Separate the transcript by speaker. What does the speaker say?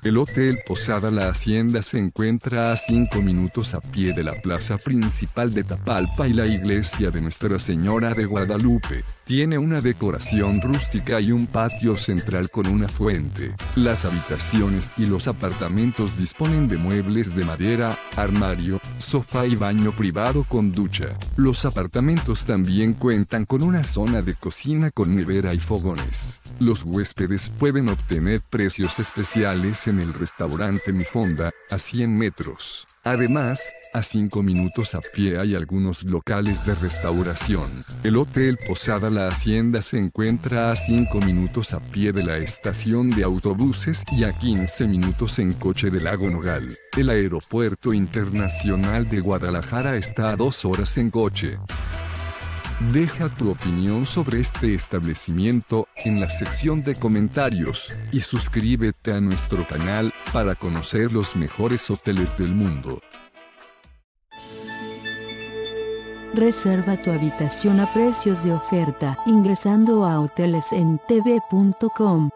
Speaker 1: El Hotel Posada La Hacienda se encuentra a 5 minutos a pie de la plaza principal de Tapalpa y la iglesia de Nuestra Señora de Guadalupe. Tiene una decoración rústica y un patio central con una fuente. Las habitaciones y los apartamentos disponen de muebles de madera, armario, sofá y baño privado con ducha. Los apartamentos también cuentan con una zona de cocina con nevera y fogones. Los huéspedes pueden obtener precios especiales en el restaurante Mi Fonda, a 100 metros. Además, a 5 minutos a pie hay algunos locales de restauración. El Hotel Posada La Hacienda se encuentra a 5 minutos a pie de la estación de autobuses y a 15 minutos en coche de Lago Nogal. El Aeropuerto Internacional de Guadalajara está a 2 horas en coche. Deja tu opinión sobre este establecimiento en la sección de comentarios y suscríbete a nuestro canal para conocer los mejores hoteles del mundo.
Speaker 2: Reserva tu habitación a precios de oferta ingresando a hotelesentv.com.